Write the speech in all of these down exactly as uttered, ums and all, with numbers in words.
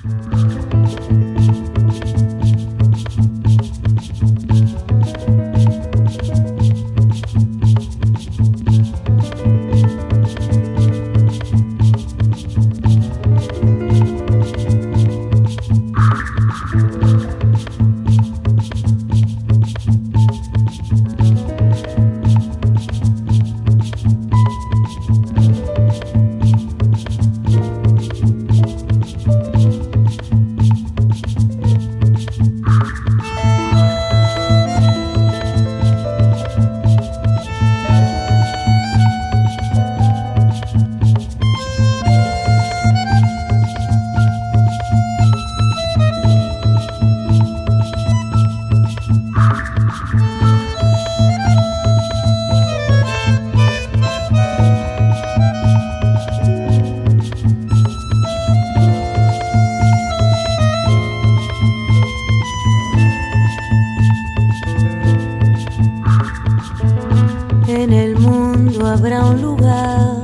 En el mundo habrá un lugar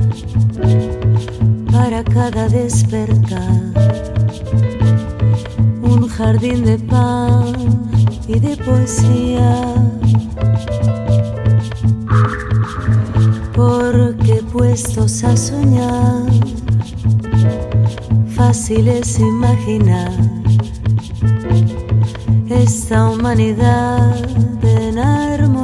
para cada despertar, un jardín de pan y de poesía, porque puestos a soñar, fácil es imaginar esta humanidad en armonía.